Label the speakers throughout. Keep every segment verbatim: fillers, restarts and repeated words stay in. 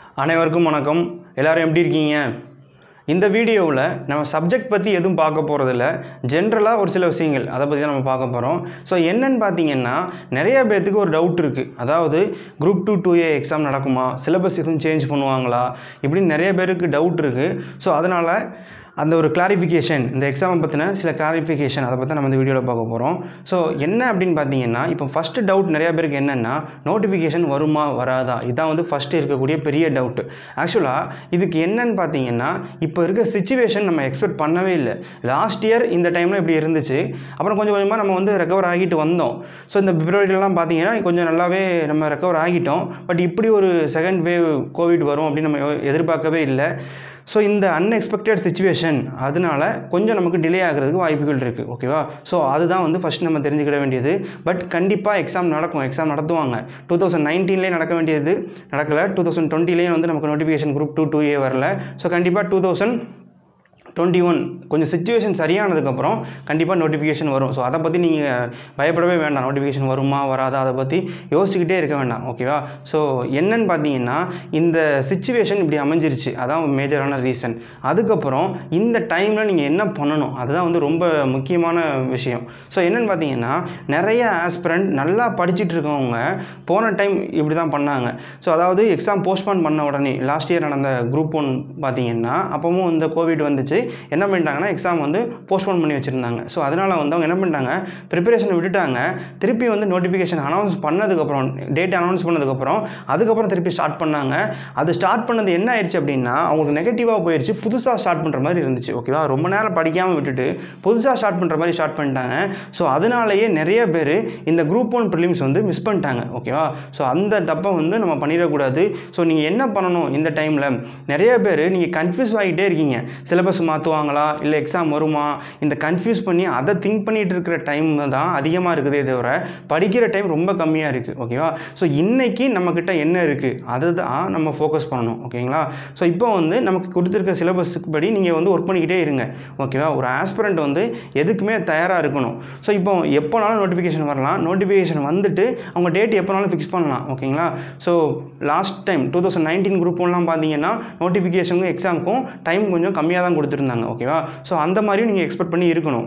Speaker 1: அனைவருக்கும் வணக்கம். எல்லாரும் எப்படி இருக்கீங்க? இந்த வீடியோவில் நம்ம சப்ஜெக்ட் பற்றி எதுவும் பார்க்க போகிறதில்ல. ஜென்ரலாக ஒரு சில விஷயங்கள் அதை பற்றி தான் நம்ம பார்க்க போகிறோம். ஸோ என்னன்னு பார்த்தீங்கன்னா, நிறைய பேர்த்துக்கு ஒரு டவுட் இருக்குது. அதாவது group two two A exam நடக்குமா, சிலபஸ் எதுவும் சேஞ்ச் பண்ணுவாங்களா, இப்படின்னு நிறைய பேருக்கு டவுட் இருக்குது. ஸோ அதனால் அந்த ஒரு கிளாரிஃபிகேஷன், இந்த எக்ஸாமை பற்றின சில கிளாரிஃபிகேஷன் அதை பற்றி நம்ம இந்த வீடியோவில் பார்க்க போகிறோம். ஸோ என்ன அப்படின்னு பார்த்தீங்கன்னா, இப்போ ஃபஸ்ட்டு டவுட் நிறையா பேருக்கு என்னென்னா, நோட்டிஃபிகேஷன் வருமா வராதா, இதான் வந்து ஃபஸ்ட்டு இருக்கக்கூடிய பெரிய டவுட்டு. ஆக்சுவலாக இதுக்கு என்னன்னு பார்த்தீங்கன்னா, இப்போ இருக்க சிச்சுவேஷன் நம்ம எக்ஸ்பெக்ட் பண்ணவே இல்லை. லாஸ்ட் இயர் இந்த டைமில் இப்படி இருந்துச்சு. அப்புறம் கொஞ்சம் கொஞ்சமாக நம்ம வந்து ரெக்கவர் ஆகிட்டு வந்தோம். ஸோ இந்த பிப்ரவரியிலலாம் பார்த்தீங்கன்னா கொஞ்சம் நல்லாவே நம்ம ரெக்கவர் ஆகிட்டோம். பட் இப்படி ஒரு செகண்ட் வேவ் கோவிட் வரும் அப்படின்னு நம்ம எதிர்பார்க்கவே இல்லை. ஸோ இந்த அன்எக்ஸ்பெக்டட் சிச்சுவேஷன் அதனால கொஞ்சம் நமக்கு டிலே ஆகிறதுக்கு வாய்ப்புகள் இருக்குது. ஓகேவா? ஸோ அதுதான் வந்து ஃபஸ்ட் நம்ம தெரிஞ்சுக்கிட வேண்டியது. பட் கண்டிப்பாக எக்ஸாம் நடக்கும், எக்ஸாம் நடத்துவாங்க. டூ தௌசண்ட் நைன்டீன்லேயே நடக்க வேண்டியது நடக்கலை. டூ தௌசண்ட் டுவெண்ட்டிலேயும் வந்து நமக்கு notification group two two A வரல. ஸோ கண்டிப்பாக டூ தௌசண்ட் டுவெண்ட்டி ஒன் கொஞ்சம் சிச்சுவேஷன் சரியானதுக்கப்புறம் கண்டிப்பாக நோட்டிஃபிகேஷன் வரும். ஸோ அதை பற்றி நீங்கள் பயப்படவே வேண்டாம். நோட்டிஃபிகேஷன் வருமா வராதா அதை பற்றி யோசிச்சுக்கிட்டே இருக்க வேண்டாம். ஓகேவா? ஸோ என்னன்னு பார்த்தீங்கன்னா, இந்த சிச்சுவேஷன் இப்படி அமைஞ்சிருச்சு, அதான் மேஜரான ரீசன். அதுக்கப்புறம் இந்த டைமில் நீங்கள் என்ன பண்ணணும், அதுதான் வந்து ரொம்ப முக்கியமான விஷயம். ஸோ என்னென்னு பார்த்தீங்கன்னா, நிறைய ஆஸ்பிரண்ட் நல்லா படிச்சுட்டு இருக்கவங்க போன டைம் இப்படி தான் பண்ணாங்க. ஸோ அதாவது எக்ஸாம் போஸ்ட்பான் பண்ண உடனே லாஸ்ட் இயர் நடந்த குரூப் ஒன் பார்த்தீங்கன்னா, அப்பவும் இந்த கோவிட் வந்துச்சு. என்ன பண்ணிட்டாங்கன்னா, எக்ஸாம் வந்து போஸ்ட்போன் பண்ணி வச்சுருந்தாங்க. ஸோ அதனால் வந்து அவங்க என்ன பண்ணிட்டாங்க, ப்ரிப்பரேஷனை விட்டுட்டாங்க. திருப்பி வந்து நோட்டிஃபிகேஷன் அனௌன்ஸ் பண்ணதுக்கப்புறம், டேட் அனௌன்ஸ் பண்ணதுக்கப்புறம் அதுக்கப்புறம் திருப்பி ஸ்டார்ட் பண்ணாங்க. அது ஸ்டார்ட் பண்ணது என்ன ஆயிடுச்சு அப்படின்னா, அவங்களுக்கு நெகட்டிவாக போயிடுச்சு. புதுசாக ஸ்டார்ட் பண்ணுற மாதிரி இருந்துச்சு. ஓகேவா? ரொம்ப நேரம் படிக்காமல் விட்டுட்டு புதுசாக ஸ்டார்ட் பண்ணுற மாதிரி ஸ்டார்ட் பண்ணிட்டாங்க. ஸோ அதனாலேயே நிறைய பேர் இந்த குரூப் ஒன் ப்ரிலிம்ஸ் வந்து மிஸ் பண்ணிட்டாங்க. ஓகேவா? ஸோ அந்த தப்பை வந்து நம்ம பண்ணிடக்கூடாது. ஸோ நீங்கள் என்ன பண்ணணும், இந்த டைமில் நிறைய பேர் நீங்கள் கன்ஃபியூஸ் ஆகிட்டே இருக்கீங்க. சிலபஸ் மாற்றுவாங்களா, இல்லை எக்ஸாம் வருமா, இந்த கன்ஃபியூஸ் பண்ணி அதை திங்க் பண்ணிகிட்டு இருக்கிற டைம் தான் அதிகமாக இருக்குதே தவிர படிக்கிற டைம் ரொம்ப கம்மியாக இருக்குது. ஓகேவா? ஸோ இன்றைக்கி நம்மக்கிட்ட என்ன இருக்குது அதை தான் நம்ம ஃபோக்கஸ் பண்ணணும். ஓகேங்களா? ஸோ இப்போ வந்து நமக்கு கொடுத்துருக்க சிலபஸுக்கு படி நீங்கள் வந்து ஒர்க் பண்ணிக்கிட்டே இருங்க. ஓகேவா? ஒரு ஆஸ்பிரண்ட் வந்து எதுக்குமே தயாராக இருக்கணும். ஸோ இப்போ எப்போனாலும் நோட்டிஃபிகேஷன் வரலாம். நோட்டிஃபிகேஷன் வந்துட்டு அவங்க டேட் எப்போனாலும் ஃபிக்ஸ் பண்ணலாம். ஓகேங்களா? So last time two thousand nineteen group ஒன்லாம் பார்த்தீங்கன்னா நோட்டிஃபிகேஷனுக்கும் எக்ஸாமுக்கும் டைம் கொஞ்சம் கம்மியாக தான் கொடுத்துருந்தாங்க. ஓகேவா? ஸோ அந்த மாதிரியும் நீங்கள் எக்ஸ்பெக்ட் பண்ணி இருக்கணும்.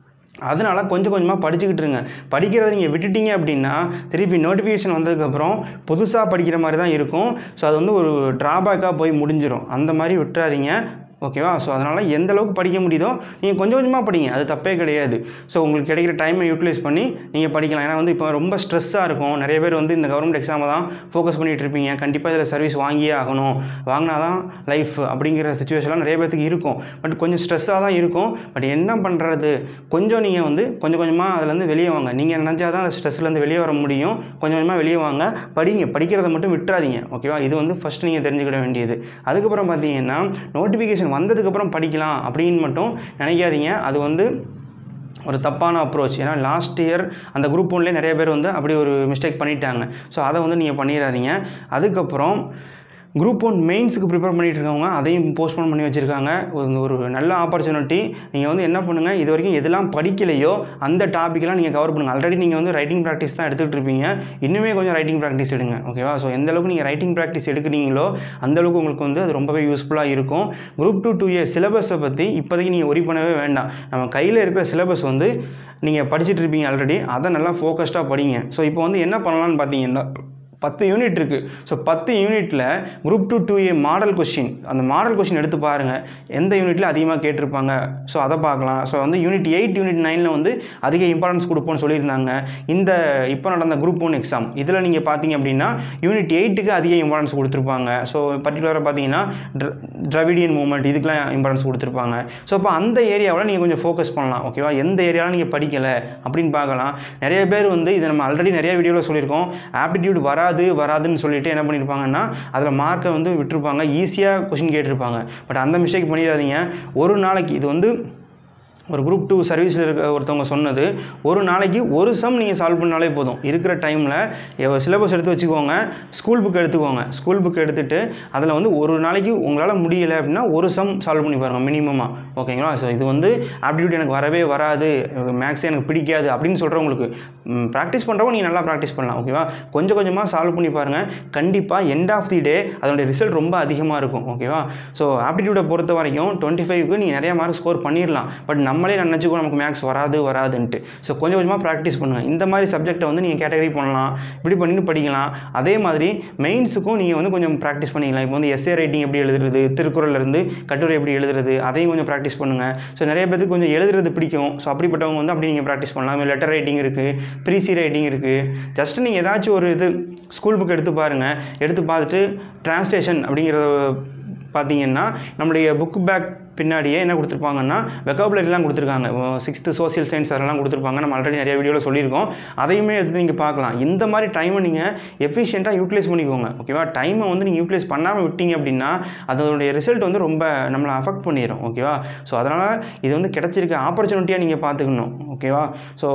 Speaker 1: அதனால் கொஞ்சம் கொஞ்சமாக படிச்சுக்கிட்டு இருங்க. படிக்கிறத நீங்கள் விட்டுட்டீங்க அப்படின்னா திருப்பி நோட்டிஃபிகேஷன் வந்ததுக்கப்புறம் புதுசாக படிக்கிற மாதிரி தான் இருக்கும். ஸோ அது வந்து ஒரு ட்ராபேக்காக போய் முடிஞ்சிடும். அந்த மாதிரி விட்டுறாதீங்க. ஓகேவா? ஸோ அதனால் எந்த அளவுக்கு படிக்க முடியுதோ நீங்கள் கொஞ்சம் கொஞ்சமாக படிங்க. அது தப்பே கிடையாது. ஸோ உங்களுக்கு கிடைக்கிற டைமை யூட்டிலைஸ் பண்ணி நீங்கள் படிக்கலாம். ஏன்னா வந்து இப்போ ரொம்ப ஸ்ட்ரெஸ்ஸாக இருக்கும். நிறைய பேர் வந்து இந்த கவர்மெண்ட் எக்ஸாமை தான் ஃபோக்கஸ் பண்ணிகிட்டு இருப்பீங்க. கண்டிப்பாக இதில் சர்வீஸ் வாங்கியே ஆகணும், வாங்கினா தான் லைஃப் அப்படிங்கிற சுச்சுவேஷன்லாம் நிறைய பேருக்கு இருக்கும். பட் கொஞ்சம் ஸ்ட்ரெஸ்ஸாக தான் இருக்கும். பட் என்ன பண்ணுறது, கொஞ்சம் நீங்கள் வந்து கொஞ்சம் கொஞ்சமாக அதுலேருந்து வெளியே வாங்க. நீங்கள் நினச்சா தான் அந்த ஸ்ட்ரெஸ்லேருந்து வெளியே வர முடியும். கொஞ்சம் கொஞ்சமாக வெளியே வாங்க, படிங்க. படிக்கிறத மட்டும் விட்டுறாதீங்க. ஓகேவா? இது வந்து ஃபஸ்ட்டு நீங்கள் தெரிஞ்சுக்கிட வேண்டியது. அதுக்கப்புறம் பார்த்தீங்கன்னா, நோட்டிஃபிகேஷன் வந்ததுக்கப்புறம் படிக்கலாம் அப்படின்னு மட்டும் நினைக்காதீங்க. அது வந்து ஒரு தப்பான அப்ரோச். ஏன்னா லாஸ்ட் இயர் அந்த குரூப் ஒன்லேயே நிறைய பேர் வந்து அப்படி ஒரு மிஸ்டேக் பண்ணிட்டாங்க. ஸோ அதை வந்து நீங்கள் பண்ணிடாதீங்க. அதுக்கப்புறம் குரூப் ஒன் மெயின்ஸுக்கு ப்ரிப்பேர் பண்ணிகிட்டு இருக்கவங்க அதையும் போஸ்ட்போன் பண்ணி வச்சுருக்காங்க. ஒரு நல்ல ஆப்பர்ச்சுனிட்டி. நீங்கள் வந்து என்ன பண்ணுங்கள், இது வரைக்கும் எதெல்லாம் படிக்கலையோ அந்த டாப்பிக்கெலாம் நீங்கள் கவர் பண்ணுங்கள். ஆல்ரெடி நீங்கள் வந்து ரைட்டிங் ப்ராக்டிஸ் தான் எடுத்துகிட்டு இருப்பீங்க. இன்னுமே கொஞ்சம் ரைட்டிங் ப்ராக்டிஸ் எடுங்க. ஓகேவா? ஸோ எந்த அளவுக்கு நீங்கள் ரைட்டிங் ப்ராக்டிஸ் எடுக்கிறீங்களோ அந்தளவுக்கு உங்களுக்கு வந்து அது ரொம்பவே யூஸ்ஃபுல்லாக இருக்கும். குரூப் டூ டூ ஏ சிலபஸை பற்றி இப்போதைக்கு நீங்கள் ஒரி பண்ணவே வேண்டாம். நம்ம கையில் இருக்கிற சிலபஸ் வந்து நீங்கள் படிச்சுட்டு இருப்பீங்க ஆல்ரெடி. அதை நல்லா ஃபோக்கஸ்டாக படிங்க. ஸோ இப்போ வந்து என்ன பண்ணலான்னு பார்த்தீங்கன்னா, பத்து யூனிட் இருக்குது. ஸோ பத்து யூனிட்டில் group two two A model question, அந்த மாடல் கொஸ்டின் எடுத்து பாருங்கள். எந்த யூனிட்டில் அதிகமாக கேட்டிருப்பாங்க, ஸோ அதை பார்க்கலாம். ஸோ வந்து யூனிட் எயிட் யூனிட் நைனில் வந்து அதிக இம்பார்ட்டன்ஸ் கொடுப்போம்னு சொல்லியிருந்தாங்க. இந்த இப்போ நடந்த குரூப் ஒன் எக்ஸாம் இதில் நீங்கள் பார்த்தீங்க அப்படின்னா யூனிட் எயிட்டுக்கு அதிக இம்பார்ட்டன்ஸ் கொடுத்துருப்பாங்க. ஸோ பர்டிகுலராக பார்த்தீங்கன்னா டிராவிடியன் மூவ்மெண்ட் இதுக்கெலாம் இம்பார்ட்டன்ஸ் கொடுத்துருப்பாங்க. ஸோ இப்போ அந்த ஏரியாவில் நீங்கள் கொஞ்சம் ஃபோக்கஸ் பண்ணலாம். ஓகேவா? எந்த ஏரியாவில் நீங்கள் படிக்கலை அப்படின்னு பார்க்கலாம். நிறைய பேர் வந்து இதை நம்ம ஆல்ரெடி நிறைய வீடியோவில் சொல்லியிருக்கோம். ஆப்டிடியூட் வர வராது வராதுன்னு சொல்லிட்டு என்ன பண்ணியிருப்பாங்கன்னா அதில் மார்க்கை வந்து விட்டுருப்பாங்க. ஈஸியாக கொஷின் கேட்டிருப்பாங்க. பட் அந்த மிஸ்டேக் பண்ணிடாதீங்க. ஒரு நாளைக்கு இது வந்து ஒரு குரூப் டூ சர்வீஸில் இருக்க ஒருத்தவங்க சொன்னது, ஒரு நாளைக்கு ஒரு சம் நீங்கள் சால்வ் பண்ணாலே போதும். இருக்கிற டைமில் சிலபஸ் எடுத்து வச்சுக்கோங்க, ஸ்கூல் புக் எடுத்துக்கோங்க. ஸ்கூல் புக் எடுத்துகிட்டு அதில் வந்து ஒரு நாளைக்கு உங்களால் முடியலை அப்படின்னா ஒரு சம் சால்வ் பண்ணி பாருங்கள் மினிமமாக. ஓகேங்களா? ஸோ இது வந்து ஆப்டிடியூட் எனக்கு வரவே வராது, மேக்ஸ் எனக்கு பிடிக்காது அப்படின்னு சொல்கிறவங்களுக்கு ப்ராக்டிஸ் பண்ணுறவங்க நீங்கள் நல்லா ப்ராக்டிஸ் பண்ணலாம். ஓகேவா? கொஞ்சம் கொஞ்சமாக சால்வ் பண்ணி பாருங்கள். கண்டிப்பாக எண்ட் ஆஃப் தி டே அதனுடைய ரிசல்ட் ரொம்ப அதிகமாக இருக்கும். ஓகேவா? ஸோ ஆப்டிடியூடை பொறுத்த வரைக்கும் டுவெண்ட்டி ஃபைவ்க்கு நீங்கள் நிறைய மார்க் ஸ்கோர் பண்ணிடலாம். பட் நம்மளே நினச்சிக்கோ நமக்கு மேக்ஸ் வராது வராதுன்ட்டு. ஸோ கொஞ்சம் கொஞ்சமாக ப்ராக்டிஸ் பண்ணுங்கள். இந்த மாதிரி சப்ஜெக்டை வந்து நீங்கள் கேட்டகரி பண்ணலாம், இப்படி பண்ணிட்டு படிக்கலாம். அதே மாதிரி மெயின்ஸுக்கும் நீங்கள் வந்து கொஞ்சம் ப்ராக்டிஸ் பண்ணிக்கலாம். இப்போ வந்து எஸ்ஏ ரைட்டிங் எப்படி எழுதுறது, திருக்குறள்லேருந்து கட்டுரை எப்படி எழுதுறது, அதையும் கொஞ்சம் ப்ராக்டிஸ் பண்ணுங்கள். ஸோ நிறைய பேருக்கு கொஞ்சம் எழுதுறது பிடிக்கும். ஸோ அப்படிப்பட்டவங்க வந்து அப்படி நீங்கள் ப்ராக்டிஸ் பண்ணலாம். லெட்டர் ரைட்டிங் இருக்குது, ப்ரீசி ரைட்டிங் இருக்குது. ஜஸ்ட் நீங்கள் ஏதாச்சும் ஒரு இது ஸ்கூல் புக் எடுத்து பாருங்கள். எடுத்து பார்த்துட்டு டிரான்ஸ்லேஷன் அப்படிங்கிறத பார்த்தீங்கன்னா நம்மளுடைய புக் பேக் பின்னாடியே என்ன கொடுத்துருப்பாங்கன்னா வெக்காபுலரிலாம் கொடுத்துருக்காங்க. சிக்ஸ்த்து சோசியல் சயின்ஸ் அதெல்லாம் கொடுத்துருப்பாங்க. நம்ம ஆல்ரெடி நிறைய வீடியோவில் சொல்லியிருக்கோம். அதையுமே எடுத்து நீங்கள் பார்க்கலாம். இந்த மாதிரி டைமை நீங்கள் எஃபிஷியண்ட்டாக யூட்டிலைஸ் பண்ணிக்கோங்க. ஓகேவா? டைமை வந்து நீங்கள் யூட்டிலைஸ் பண்ணாமல் விட்டீங்க அப்படின்னா அதோடைய ரிசல்ட் வந்து ரொம்ப நம்மளை அஃபெக்ட் பண்ணிடும். ஓகேவா? ஸோ அதனால் இது வந்து கிடச்சிருக்க ஆப்பர்ச்சுனிட்டியாக நீங்கள் பார்த்துக்கணும். ஓகேவா? ஸோ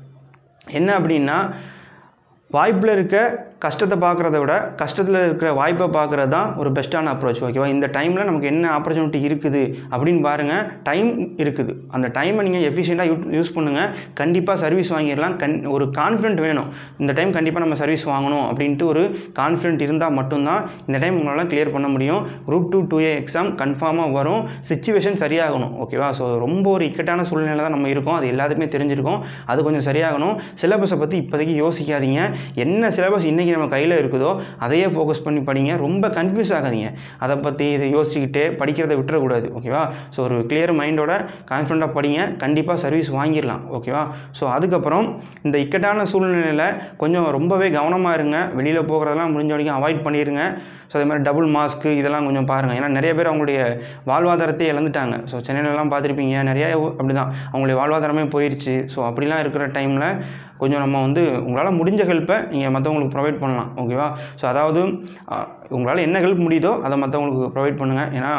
Speaker 1: என்ன அப்படின்னா வாய்ப்பில் இருக்க கஷ்டத்தை பார்க்குறத விட கஷ்டத்தில் இருக்கிற வாய்ப்பை பார்க்குறது தான் ஒரு பெஸ்ட்டான அப்ரோச். ஓகேவா? இந்த டைமில் நமக்கு என்ன ஆப்பர்ச்சுனிட்டி இருக்குது அப்படின்னு பாருங்கள். டைம் இருக்குது. அந்த டைமை நீங்கள் எஃபிஷியண்ட்டாக யூ யூஸ் பண்ணுங்கள். கண்டிப்பாக சர்வீஸ் வாங்கிடலாம். கண் ஒரு கான்ஃபிடென்ட் வேணும். இந்த டைம் கண்டிப்பாக நம்ம சர்வீஸ் வாங்கணும் அப்படின்ட்டு ஒரு கான்ஃபிடென்ட் இருந்தால் மட்டும்தான் இந்த டைம் உங்களால் கிளியர் பண்ண முடியும். Group two two A exam கன்ஃபார்மாக வரும். சிச்சுவேஷன் சரியாகணும். ஓகேவா? ஸோ ரொம்ப ஒரு இக்கட்டான சூழ்நிலை தான் நம்ம இருக்கோம். அது எல்லாத்துக்குமே தெரிஞ்சிருக்கும். அது கொஞ்சம் சரியாகணும். சிலபஸை பற்றி இப்போதைக்கு யோசிக்காதீங்க. என்ன சிலபஸ் இன்றைக்கி நம்ம கையில் இருக்குதோ அதையே ஃபோக்கஸ் பண்ணி படிங்க. ரொம்ப கன்ஃபியூஸ் ஆகாதீங்க. அதை பற்றி இதை யோசிச்சுக்கிட்டே படிக்கிறத விட்டுறக்கூடாது. ஓகேவா? ஸோ ஒரு கிளியர் மைண்டோட கான்ஃபிடண்ட்டாக படிங்க. கண்டிப்பாக சர்வீஸ் வாங்கிடலாம். ஓகேவா? ஸோ அதுக்கப்புறம் இந்த இக்கட்டான சூழ்நிலையில் கொஞ்சம் ரொம்பவே கவனமாக இருங்க. வெளியில் போகிறதெல்லாம் முடிஞ்ச வரைக்கும் அவாய்ட் பண்ணிடுங்க. ஸோ அதே மாதிரி டபுள் மாஸ்க்கு இதெல்லாம் கொஞ்சம் பாருங்கள். ஏன்னா நிறைய பேர் அவங்களுடைய வாழ்வாதாரத்தை இழந்துட்டாங்க. ஸோ சென்னையிலலாம் பார்த்துருப்பீங்க, நிறையா அப்படி தான் அவங்களுடைய வாழ்வாதாரமே போயிடுச்சு. ஸோ அப்படிலாம் இருக்கிற டைமில் கொஞ்சம் நம்ம வந்து உங்களால் முடிஞ்ச ஹெல்ப்பை நீங்கள் மற்றவங்களுக்கு ப்ரொவைட் பண்ணலாம். ஓகேவா? ஸோ அதாவது உங்களால் என்ன ஹெல்ப் முடியுதோ அதை மற்றவங்களுக்கு ப்ரொவைட் பண்ணுங்கள். ஏன்னா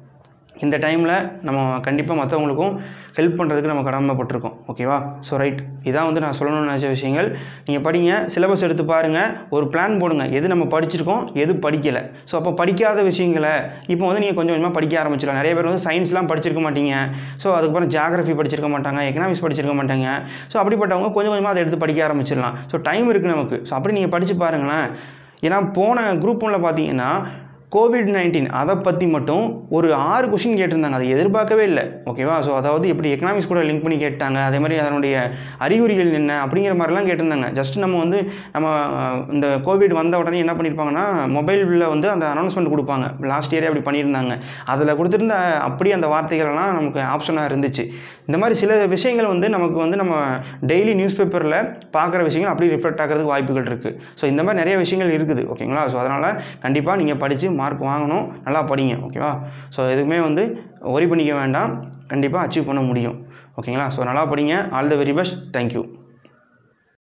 Speaker 1: இந்த டைமில் நம்ம கண்டிப்பாக மற்றவங்களுக்கும் ஹெல்ப் பண்ணுறதுக்கு நம்ம கடமைப்பட்டிருக்கோம். ஓகேவா? ஸோ ரைட், இதான் வந்து நான் சொல்லணும்னு நினச்ச விஷயங்கள். நீங்கள் படிங்க, சிலபஸ் எடுத்து பாருங்கள், ஒரு பிளான் போடுங்க. எது நம்ம படிச்சிருக்கோம், எது படிக்கலை. ஸோ அப்போ படிக்காத விஷயங்களை இப்போ வந்து நீங்கள் கொஞ்சம் கொஞ்சமாக படிக்க ஆரம்பிச்சிடலாம். நிறைய பேர் வந்து சயின்ஸ்லாம் படிச்சிருக்க மாட்டீங்க. ஸோ அதுக்கப்புறம் ஜியாகிரஃபி படிச்சிருக்க மாட்டாங்க, எக்கனாமிக்ஸ் படிச்சிருக்க மாட்டாங்க. ஸோ அப்படிப்பட்டவங்க கொஞ்சம் கொஞ்சமாக அதை எடுத்து படிக்க ஆரம்பிச்சிடலாம். ஸோ டைம் இருக்குது நமக்கு. ஸோ அப்படி நீங்கள் படித்து பாருங்களேன். ஏன்னா போன குரூப் ஒன்றில் பார்த்தீங்கன்னா கோவிட் நைன்டீன் அதை பற்றி மட்டும் ஒரு ஆறு கொஷின் கேட்டிருந்தாங்க. அதை எதிர்பார்க்கவே இல்லை. ஓகேவா? ஸோ அதாவது எப்படி எக்கனாமிக்ஸ் கூட லிங்க் பண்ணி கேட்டாங்க, அதே மாதிரி அதனுடைய அறிகுறிகள் என்ன அப்படிங்கிற மாதிரிலாம் கேட்டிருந்தாங்க. ஜஸ்ட் நம்ம வந்து நம்ம இந்த கோவிட் வந்த உடனே என்ன பண்ணியிருப்பாங்கன்னா மொபைலில் வந்து அந்த அனௌன்ஸ்மெண்ட் கொடுப்பாங்க. லாஸ்ட் இயரே அப்படி பண்ணியிருந்தாங்க. அதில் கொடுத்துருந்த அப்படி அந்த வார்த்தைகள்லாம் நமக்கு ஆப்ஷனாக இருந்துச்சு. இந்த மாதிரி சில விஷயங்கள் வந்து நமக்கு வந்து நம்ம டெய்லி நியூஸ் பேப்பரில் பார்க்குற விஷயங்கள் அப்படி ரிஃப்ளெக்ட் ஆகிறதுக்கு வாய்ப்புகள் இருக்குது. ஸோ இந்த மாதிரி நிறைய விஷயங்கள் இருக்குது. ஓகேங்களா? ஸோ அதனால் கண்டிப்பாக நீங்கள் படித்து மார்க் வாங்கணும். நல்லா படிங்க. ஓகேவா? ஸோ எதுவுமே வந்து ஒரி பண்ணிக்க வேண்டாம். கண்டிப்பாக அச்சீவ் பண்ண முடியும். ஓகேங்களா? ஸோ நல்லா படிங்க. All the very best. Thank you.